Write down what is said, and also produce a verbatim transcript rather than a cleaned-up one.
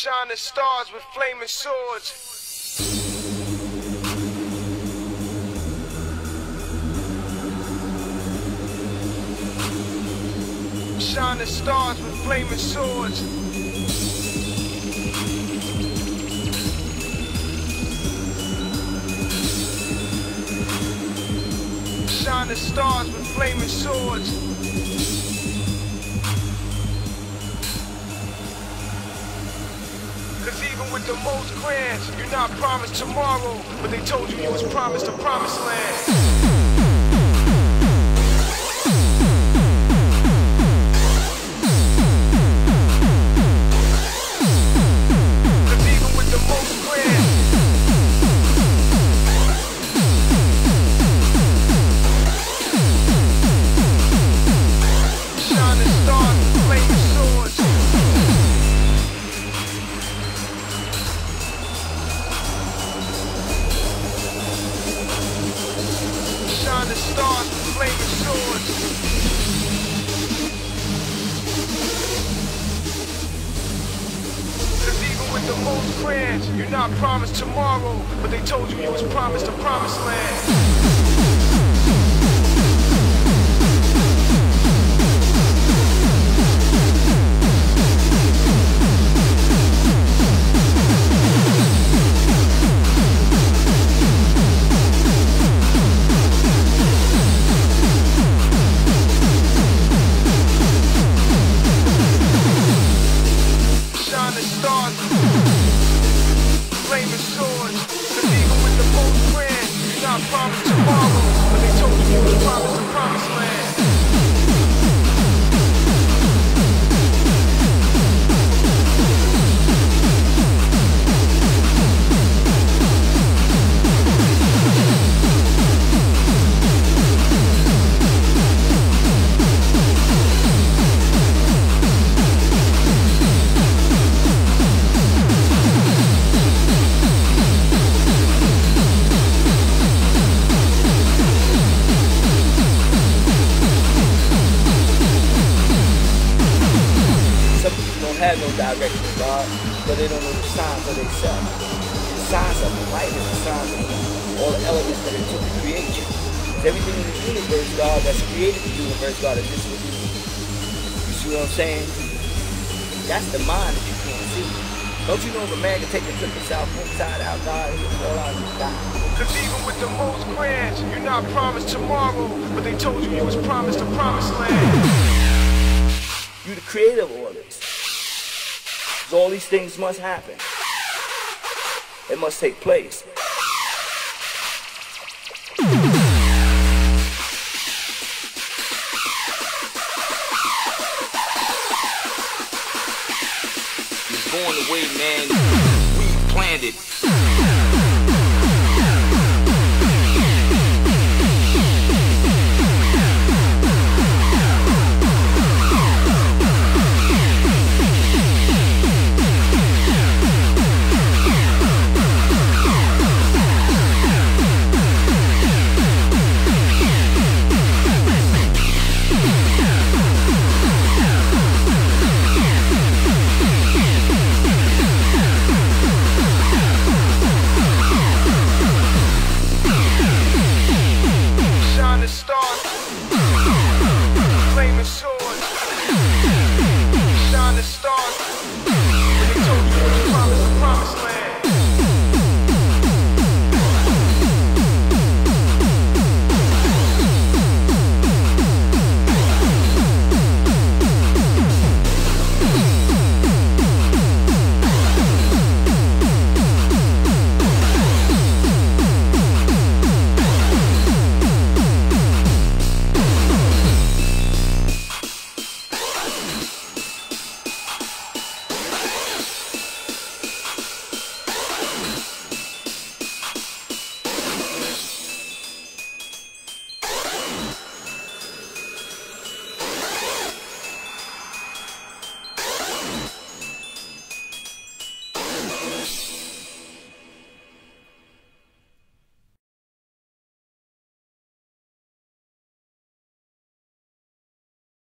Shining stars with flaming swords. Shining stars with flaming swords. Shining stars with flaming swords. Cause even with the most grand, you're not promised tomorrow, but they told you you was promised the promised land. Shining stars with flaming swords. Cause even with the most grand, you're not promised tomorrow, but they told you you was promised the promised land. Flaming swords, cause even with the most grand, you're not promised tomorrow, but they told you you was promised the promised land. Have no direction, God, but they don't know the signs of themselves. The signs of light is the signs of all the elements that it took to create you. It's everything in the universe, God, that's created the universe, God, is this with you. You see what I'm saying? That's the mind that you can't see. Don't you know if a man can take the trip himself inside out, God, he'll fall out and die. Cause even with the most grand, you're not promised tomorrow, but they told you you was promised the promised land. You the creator of all this. So all these things must happen. It must take place. You're born the way, man. We planned it.